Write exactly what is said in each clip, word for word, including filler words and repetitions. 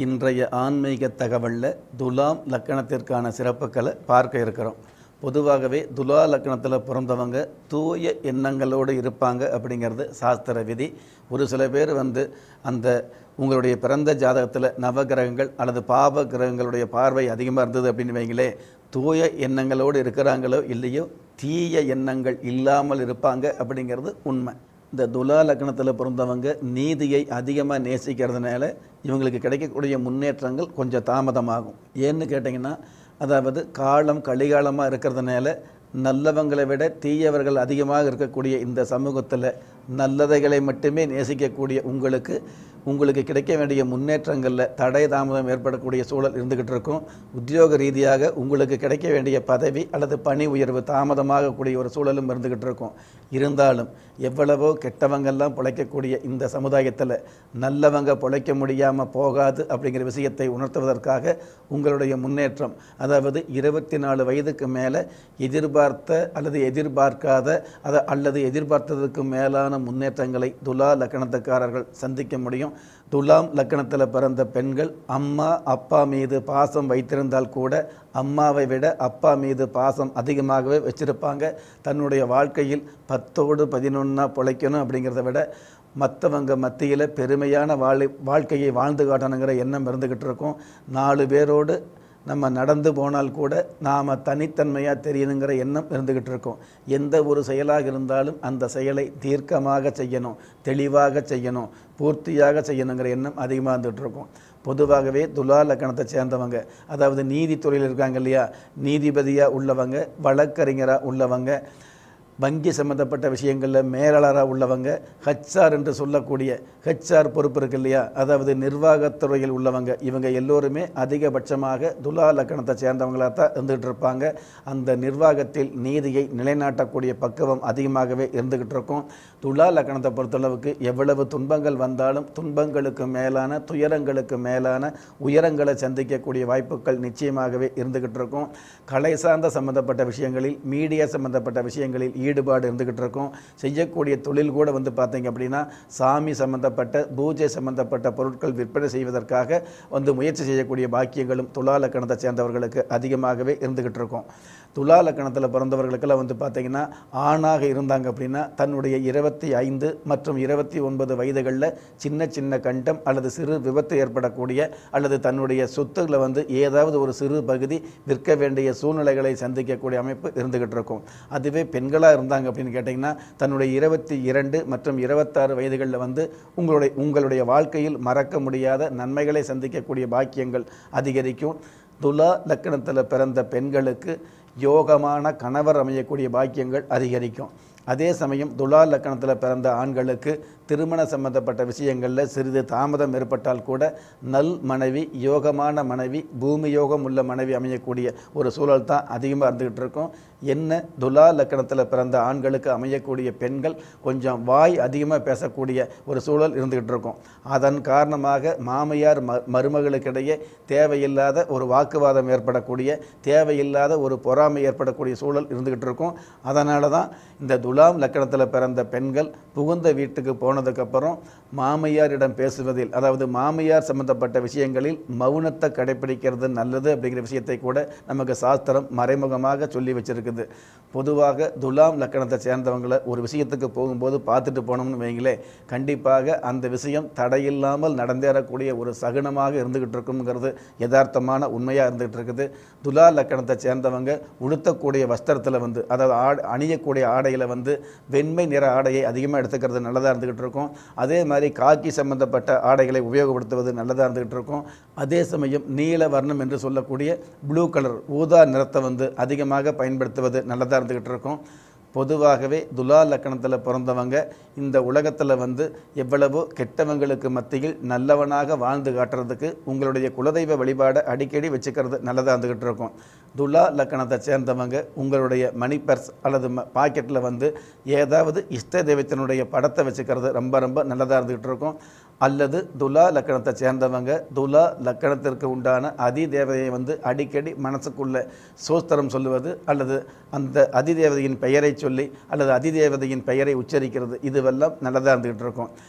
இன்றைய ஆன்மீக தகவலில் துலாம் லக்கணத்திற்கான சிறப்புகளை பார்க்க இருக்கிறோம். பொதுவாகவே துலா லக்கணத்தில் பிறந்தவங்க தூய எண்ணங்களோடு இருப்பாங்க அப்படிங்கிறது சாஸ்திர விதி. ஒரு சில பேர் வந்து அந்த உங்களுடைய பிறந்த ஜாதகத்தில் நவகிரகங்கள் அல்லது பாவ கிரகங்களுடைய பார்வை அதிகமாக இருந்தது அப்படின்னு வைங்களே, தூய எண்ணங்களோடு இருக்கிறாங்களோ இல்லையோ தீய எண்ணங்கள் இல்லாமல் இருப்பாங்க அப்படிங்கிறது உண்மை. இந்த துலா லக்னத்தில் பிறந்தவங்க நீதியை அதிகமாக நேசிக்கிறதுனால இவங்களுக்கு கிடைக்கக்கூடிய முன்னேற்றங்கள் கொஞ்சம் தாமதமாகும். ஏன்னு கேட்டிங்கன்னா, அதாவது காலம் கலிகாலமாக இருக்கிறதுனால நல்லவங்களை விட தீயவர்கள் அதிகமாக இருக்கக்கூடிய இந்த சமூகத்தில் நல்லதைகளை மட்டுமே நேசிக்கக்கூடிய உங்களுக்கு உங்களுக்கு கிடைக்க வேண்டிய முன்னேற்றங்களில் தடை தாமதம் ஏற்படக்கூடிய சூழல் இருந்துக்கிட்டு இருக்கும். உத்தியோக ரீதியாக உங்களுக்கு கிடைக்க வேண்டிய பதவி அல்லது பணி உயர்வு தாமதமாகக்கூடிய ஒரு சூழலும் இருந்துக்கிட்டு இருக்கும். இருந்தாலும் எவ்வளவோ கெட்டவங்கெல்லாம் பிழைக்கக்கூடிய இந்த சமுதாயத்தில் நல்லவங்க பிழைக்க முடியாமல் போகாது அப்படிங்கிற விஷயத்தை உணர்த்துவதற்காக உங்களுடைய முன்னேற்றம், அதாவது இருபத்தி நாலு வயதுக்கு மேலே எதிர்பார்த்த அல்லது எதிர்பார்க்காத அதை அல்லது எதிர்பார்த்ததுக்கு மேலான முன்னேற்றங்களை துலா லக்கணத்துக்காரர்கள் சந்திக்க முடியும். துலாம் லக்கணத்தில் பிறந்த பெண்கள் அம்மா அப்பா மீது பாசம் வைத்திருந்தால் கூட அம்மாவை விட அப்பா மீது பாசம் அதிகமாகவே வச்சிருப்பாங்க. தன்னுடைய வாழ்க்கையில் பத்தோடு பதினொன்னா பிழைக்கணும் அப்படிங்கிறத விட மற்றவங்க மத்தியில் பெருமையான வாழ் வாழ்க்கையை வாழ்ந்து காட்டணுங்கிற எண்ணம் இருந்துக்கிட்டு இருக்கும். நாலு பேரோடு நம்ம நடந்து போனால் கூட நாம் தனித்தன்மையாக தெரியணுங்கிற எண்ணம் இருந்துக்கிட்டு இருக்கோம். எந்த ஒரு செயலாக இருந்தாலும் அந்த செயலை தீர்க்கமாக செய்யணும், தெளிவாக செய்யணும், பூர்த்தியாக செய்யணுங்கிற எண்ணம் அதிகமாக இருந்துகிட்டு இருக்கும். பொதுவாகவே துலா லக்கணத்தை சேர்ந்தவங்க, அதாவது நீதித்துறையில் இருக்காங்க இல்லையா, நீதிபதியாக உள்ளவங்க, வழக்கறிஞராக உள்ளவங்க, வங்கி சம்மந்தப்பட்ட விஷயங்களில் மேலாளராக உள்ளவங்க, ஹெச்ஆர் என்று சொல்லக்கூடிய ஹெச்ஆர் பொறுப்பு இருக்கு இல்லையா, அதாவது நிர்வாகத்துறையில் உள்ளவங்க, இவங்க எல்லோருமே அதிகபட்சமாக துலா லக்கணத்தை சேர்ந்தவங்களாக தான் இருந்துகிட்டு இருப்பாங்க. அந்த நிர்வாகத்தில் நீதியை நிலைநாட்டக்கூடிய பக்குவம் அதிகமாகவே இருந்துக்கிட்டு இருக்கும். துலா லக்கணத்தை பொறுத்தளவுக்கு எவ்வளவு துன்பங்கள் வந்தாலும் துன்பங்களுக்கு மேலான துயரங்களுக்கு மேலான உயரங்களை சந்திக்கக்கூடிய வாய்ப்புகள் நிச்சயமாகவே இருந்துக்கிட்டு இருக்கும். கலை சார்ந்த சம்மந்தப்பட்ட விஷயங்களில், மீடியா சம்மந்தப்பட்ட விஷயங்களில் ஈடுபாடு இருந்துகிட்டு இருக்கும். செய்யக்கூடிய தொழில் கூட வந்து பார்த்தீங்க அப்படின்னா சாமி சம்பந்தப்பட்ட பூஜை சம்பந்தப்பட்ட பொருட்கள் விற்பனை செய்வதற்காக வந்து முயற்சி செய்யக்கூடிய பாக்கியங்களும் துலா லக்கணத்தை சேர்ந்தவர்களுக்கு அதிகமாகவே இருந்துகிட்டு இருக்கும். துலா லக்கணத்தில் பிறந்தவர்களுக்கெல்லாம் வந்து பார்த்தீங்கன்னா ஆணாக இருந்தாங்க அப்படின்னா தன்னுடைய இருபத்தி ஐந்து மற்றும் இருபத்தி ஒன்பது வயதுகளில் சின்ன சின்ன கண்டம் அல்லது சிறு விபத்து ஏற்படக்கூடிய அல்லது தன்னுடைய சொத்துக்களை வந்து ஏதாவது ஒரு சிறு பகுதி விற்க வேண்டிய சூழ்நிலைகளை சந்திக்கக்கூடிய அமைப்பு இருந்துகிட்டு இருக்கும். அதுவே பெண்களாக இருந்தாங்க அப்படின்னு கேட்டிங்கன்னா தன்னுடைய இருபத்தி இரண்டு மற்றும் இருபத்தாறு வயதுகளில் வந்து உங்களுடைய உங்களுடைய வாழ்க்கையில் மறக்க முடியாத நன்மைகளை சந்திக்கக்கூடிய பாக்கியங்கள் அதிகரிக்கும். துலா லக்கணத்தில் பிறந்த பெண்களுக்கு யோகமான கணவர் அமையக்கூடிய பாக்கியங்கள் அதிகரிக்கும். அதே சமயம் துலா லக்கணத்தில் பிறந்த ஆண்களுக்கு திருமண சம்பந்தப்பட்ட விஷயங்களில் சிறிது தாமதம் ஏற்பட்டால் கூட நல் மனைவி, யோகமான மனைவி, பூமி யோகம் உள்ள மனைவி அமையக்கூடிய ஒரு சூழல் தான் அதிகமாக இருந்துகிட்டு இருக்கும். என்ன துலா லக்கணத்தில் பிறந்த ஆண்களுக்கு அமையக்கூடிய பெண்கள் கொஞ்சம் வாய் அதிகமாக பேசக்கூடிய ஒரு சூழல் இருந்துகிட்டு இருக்கும். அதன் காரணமாக மாமியார் ம மருமகளுக்கிடையே தேவையில்லாத ஒரு வாக்குவாதம் ஏற்படக்கூடிய, தேவையில்லாத ஒரு பொறாமை ஏற்படக்கூடிய சூழல் இருந்துகிட்டு இருக்கும். அதனால தான் இந்த துலாம் லக்கணத்தில் பிறந்த பெண்கள் புகுந்த வீட்டுக்கு போனதுக்கப்புறம் மாமியாரிடம் பேசுவதில், அதாவது மாமியார் சம்பந்தப்பட்ட விஷயங்களில் மௌனத்தை கடைப்பிடிக்கிறது நல்லது அப்படிங்கிற விஷயத்தை கூட நமக்கு சாஸ்திரம் மறைமுகமாக சொல்லி வச்சிருக்குது. பொதுவாக துலாம் லக்கணத்தை சேர்ந்தவங்களை ஒரு விஷயத்துக்கு போகும்போது பார்த்துட்டு போனோம்னு வைங்களே, கண்டிப்பாக அந்த விஷயம் தடையில்லாமல் நடந்தேறக்கூடிய ஒரு சகுனமாக இருந்துகிட்டு இருக்குங்கிறது யதார்த்தமான உண்மையாக இருந்துகிட்டு இருக்குது. துலா லக்கணத்தை சேர்ந்தவங்க உடுத்தக்கூடிய வஸ்திரத்தில் வந்து, அதாவது ஆ அணியக்கூடிய ஆடையில் வந்து வெண்மை நிற ஆடையை அதிகமாக எடுத்துக்கிறது நல்லதாக இருந்துகிட்டு இருக்கும். அதே மாதிரி காக்கி சம்பந்தப்பட்ட ஆடைகளை உபயோகப்படுத்துவது நல்லதாக இருந்துகிட்டு இருக்கும். அதே சமயம் நீல வர்ணம் என்று சொல்லக்கூடிய ப்ளூ கலர், ஊதா நிறத்தை வந்து அதிகமாக பயன்படுத்துவது நல்லதாக இருந்துகிட்டு இருக்கும். பொதுவாகவே துலா லக்கணத்தில் பிறந்தவங்க இந்த உலகத்தில் வந்து எவ்வளவோ கெட்டவங்களுக்கு மத்தியில் நல்லவனாக வாழ்ந்து காட்டுறதுக்கு உங்களுடைய குலதெய்வ வழிபாடை அடிக்கடி வச்சுக்கிறது நல்லதாக இருந்துக்கிட்டு இருக்கும். துலா லக்கணத்தை சேர்ந்தவங்க உங்களுடைய மணி பர்ஸ் அல்லது பாக்கெட்டில் வந்து ஏதாவது இஷ்ட தெய்வத்தினுடைய படத்தை வச்சுக்கிறது ரொம்ப ரொம்ப நல்லதாக இருந்துக்கிட்டு இருக்கும். அல்லது துலா லக்கணத்தை சேர்ந்தவங்க துலா லக்கணத்திற்கு உண்டான அதிதேவதையை வந்து அடிக்கடி மனசுக்குள்ள சோஸ்திரம் சொல்லுவது அல்லது அந்த அதிதேவதையின் பெயரை சொல்லி அல்லது அதிதேவதையின் பெயரை உச்சரிக்கிறது, இதுவெல்லாம் நல்லதாக இருந்துகிட்டு இருக்கும்.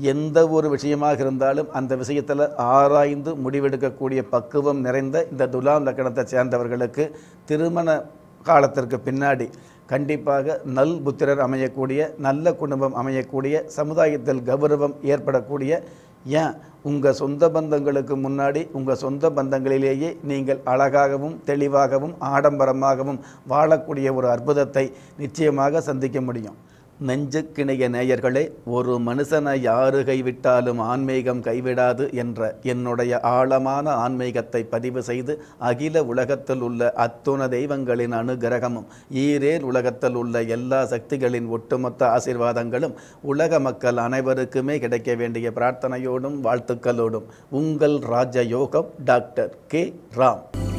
எந்த ஒரு விஷயமாக இருந்தாலும் அந்த விஷயத்தில் ஆராய்ந்து முடிவெடுக்கக்கூடிய பக்குவம் நிறைந்த இந்த துலாம் லக்னத்தை சேர்ந்தவர்களுக்கு திருமண காலத்திற்கு பின்னாடி கண்டிப்பாக நல் புத்திரர் அமையக்கூடிய, நல்ல குடும்பம் அமையக்கூடிய, சமுதாயத்தில் கௌரவம் ஏற்படக்கூடிய, ஏன் உங்கள் சொந்த பந்தங்களுக்கு முன்னாடி உங்கள் சொந்த பந்தங்களிலேயே நீங்கள் அழகாகவும் தெளிவாகவும் ஆடம்பரமாகவும் வாழக்கூடிய ஒரு அற்புதத்தை நிச்சயமாக சந்திக்க முடியும். நெஞ்சுக்கிணைய நேயர்களே, ஒரு மனுஷனை யாரு கைவிட்டாலும் ஆன்மீகம் கைவிடாது என்ற என்னுடைய ஆழமான ஆன்மீகத்தை பதிவு செய்து அகில உலகத்தில் உள்ள அத்துண தெய்வங்களின் அனுகிரகமும் ஈரேல் உலகத்தில் உள்ள எல்லா சக்திகளின் ஒட்டுமொத்த ஆசீர்வாதங்களும் உலக மக்கள் அனைவருக்குமே கிடைக்க வேண்டிய பிரார்த்தனையோடும் வாழ்த்துக்களோடும் உங்கள் ராஜயோகம் டாக்டர் கே ராம்.